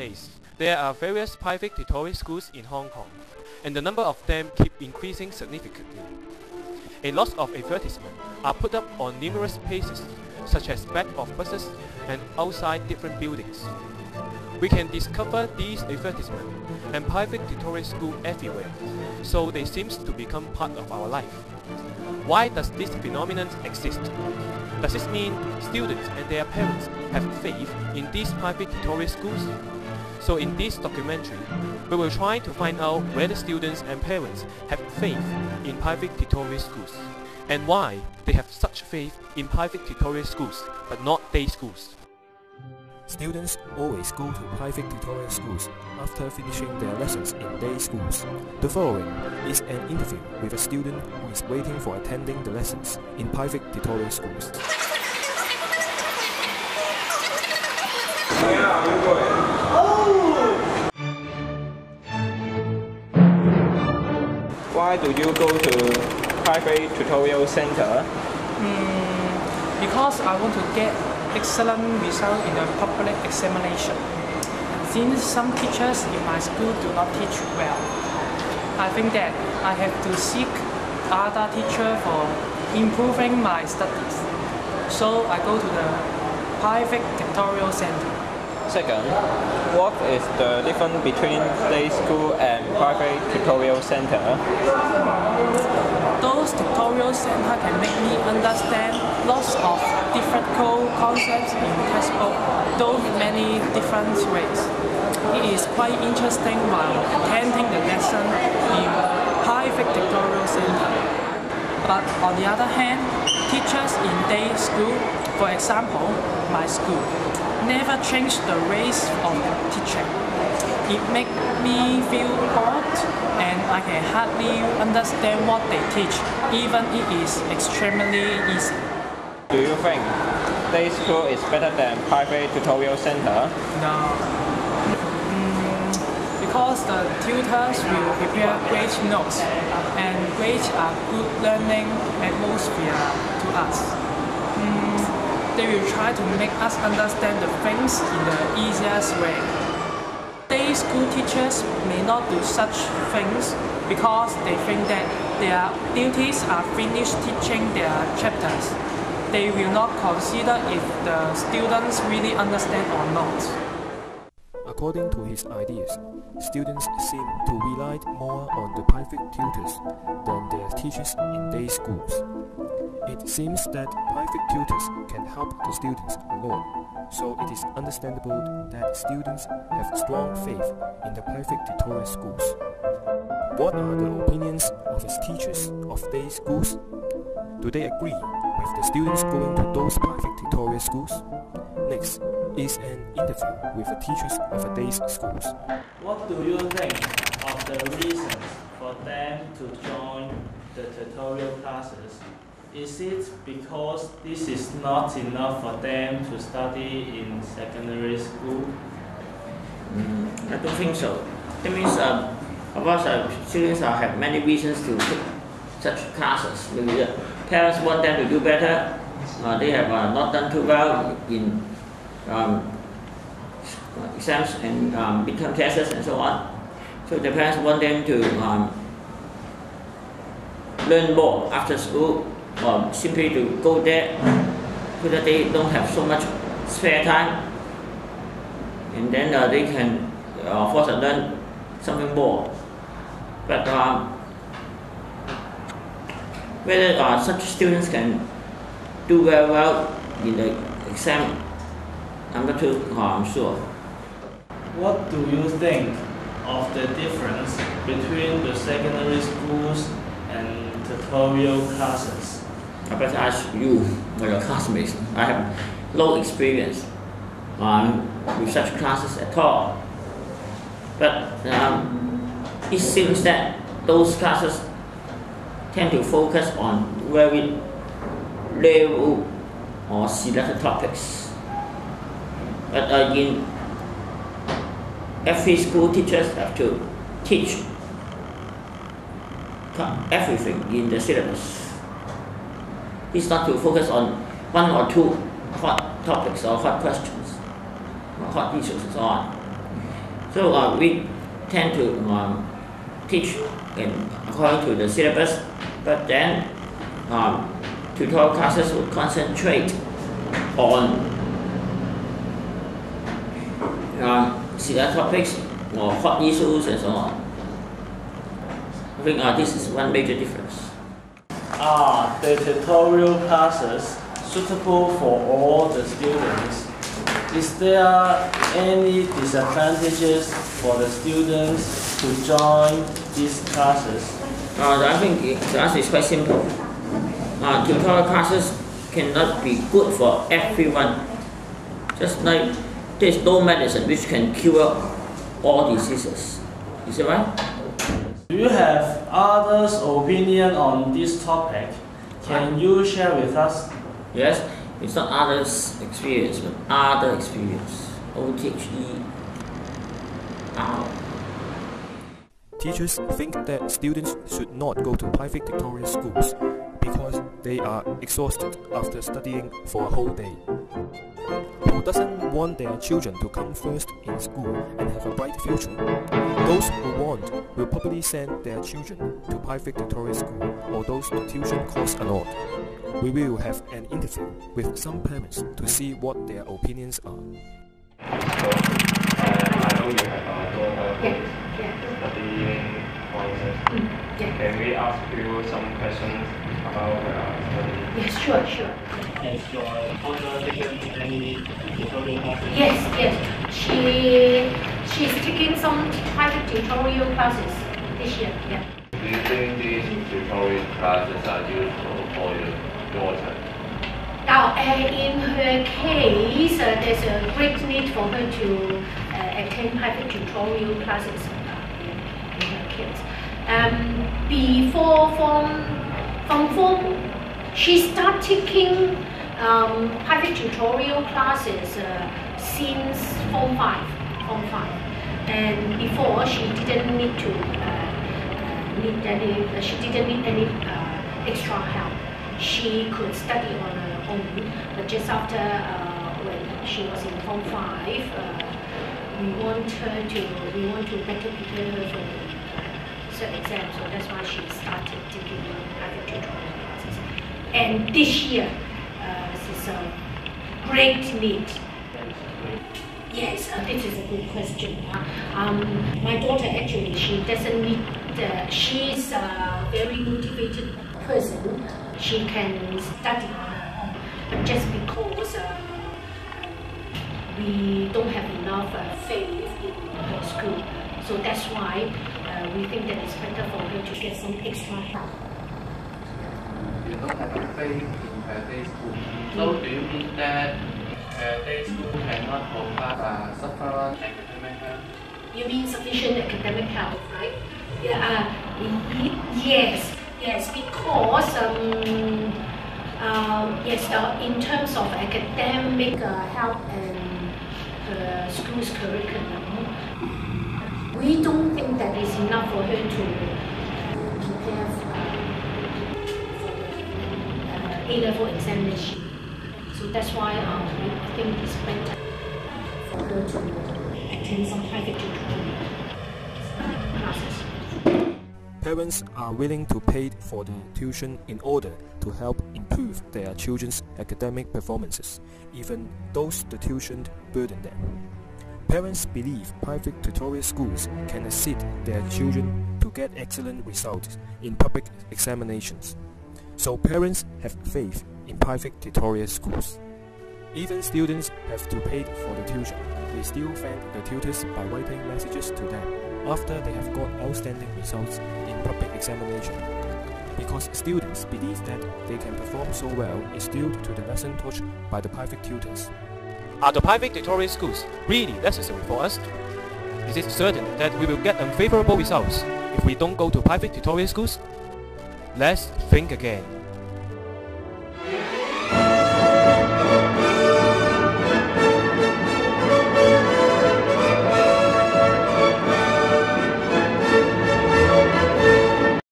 Nowadays, there are various private tutorial schools in Hong Kong, and the number of them keep increasing significantly. A lot of advertisements are put up on numerous places, such as back of buses and outside different buildings. We can discover these advertisements and private tutorial schools everywhere, so they seem to become part of our life. Why does this phenomenon exist? Does this mean students and their parents have faith in these private tutorial schools? So in this documentary, we will try to find out whether students and parents have faith in private tutorial schools, and why they have such faith in private tutorial schools, but not day schools. Students always go to private tutorial schools after finishing their lessons in day schools. The following is an interview with a student who is waiting for attending the lessons in private tutorial schools. Why do you go to private tutorial center? Because I want to get excellent result in a public examination. Since some teachers in my school do not teach well, I think that I have to seek other teacher for improving my studies. So I go to the private tutorial center. Second, what is the difference between day school and private tutorial center? Those tutorial centers can make me understand lots of different core concepts in textbook, though many different ways. It is quite interesting while attending the lesson in private tutorial center. But on the other hand, teachers in day school, for example, my school, never change the ways of teaching. It makes me feel bored and I can hardly understand what they teach, even it is extremely easy. Do you think day school is better than private tutorial center? No. Because the tutors will prepare great notes and great good learning atmosphere to us. They will try to make us understand the things in the easiest way. Day school teachers may not do such things because they think that their duties are finished teaching their chapters. They will not consider if the students really understand or not. According to his ideas, students seem to rely more on the private tutors than their teachers in day schools. It seems that private tutors can help the students a lot, so it is understandable that students have strong faith in the private tutorial schools. What are the opinions of his teachers of day schools? Do they agree with the students going to those private tutorial schools? Next is an interview with the teachers of a day schools. What do you think of the reasons for them to join the tutorial classes? Is it because this is not enough for them to study in secondary school? I don't think so. That means, of course, students have many reasons to take such classes. Maybe the parents want them to do better. They have not done too well in exams and midterm tests and so on. So the parents want them to learn more after school, or simply to go there so that they don't have so much spare time, and then they can force and learn something more. But whether such students can do very well in the exam, I'm not too sure. What do you think of the difference between the secondary schools and tutorial classes? I better ask you or your classmates. I have no experience with such classes at all. But it seems that those classes tend to focus on very level or selected topics. But in every school, teachers have to teach everything in the syllabus. It's not to focus on one or two hot topics or hot questions or hot issues and so on. So we tend to teach according to the syllabus, but then tutorial classes will concentrate on serious topics or hot issues and so on. I think this is one major difference. Are the tutorial classes suitable for all the students? Is there any disadvantages for the students to join these classes? I think the answer is quite simple. Tutorial classes cannot be good for everyone. Just like there's no medicine which can cure all diseases. Is it right? Do you have others' opinion on this topic? Can you share with us? Yes, it's not others' experience, but other experience. OTHE. Teachers think that students should not go to private tutorial schools because they are exhausted after studying for a whole day. Who doesn't want their children to come first in school and have a bright future? Those who want will probably send their children to private tutorial school, although the tuition costs a lot. We will have an interview with some parents to see what their opinions are. I know you have a daughter studying courses. Can we ask you some questions about study? Yes, sure. Has your daughter taken any tutorial classes? Yes. She's taking some private tutorial classes this year. Yeah. Do you think these tutorial classes are useful for your daughter? Now, in her case, there's a great need for her to attend private tutorial classes in her case. Before from form, she started taking private tutorial classes since Form 5. And before, she didn't need any extra help. She could study on her own, but just after when she was in Form 5, we want to better prepare her for the cert exam, so that's why she started taking private tutorial classes. And this year, this is a great need. Yes, this is a good question. My daughter actually, she doesn't need. She's a very motivated person. She can study on her own, but just because we don't have enough faith in her school, so that's why we think that it's better for her to get some extra help. You don't have faith in her day school. So do you mean that her day school cannot provide sufficient academic help? You mean sufficient academic help, right? Yeah. Yes, because in terms of academic help and her school's curriculum, we don't think that is enough for her to prepare for the A-level examination. So that's why we think it's better for her to attend some private tutorial classes. Parents are willing to pay for the tuition in order to help improve their children's academic performances, even though the tuition burden them. Parents believe private tutorial schools can assist their children to get excellent results in public examinations. So parents have faith in private tutorial schools. Even students have to pay for the tuition. They still thank the tutors by writing messages to them after they have got outstanding results in public examination. Because students believe that they can perform so well is due to the lesson taught by the private tutors. Are the private tutorial schools really necessary for us? Is it certain that we will get unfavorable results if we don't go to private tutorial schools? Let's think again.